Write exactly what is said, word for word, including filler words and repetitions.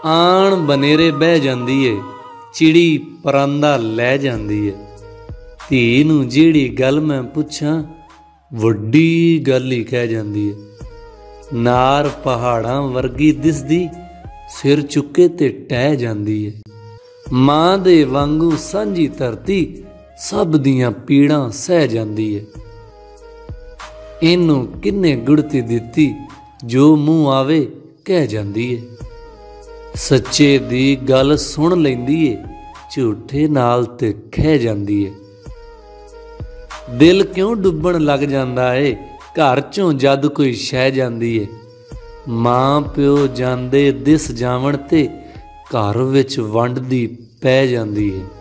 आण बनेरे बह जांदी है, चिड़ी परांदा लै जांदी है। धी नूं जिहड़ी गल मैं पुछां वड्डी गल ही कह जांदी है। नार पहाड़ां वर्गी दिसदी, सिर चुके ते टह जांदी है। मां दे वांगू सांझी धरती सब दियां पीड़ां सह जांदी है। इनू किन्ने गुड़ती दिती, जो मूँह आवे कह जांदी है। सच्चे दी गल सुन लैंदी है, झूठे नाल ते खह जांदी है। दिल क्यों डुबण लग जांदा है, घर चों जद कोई शह जांदी है। मां प्यो जांदे दिस जावण ते घर विच वंड दी पै जांदी है।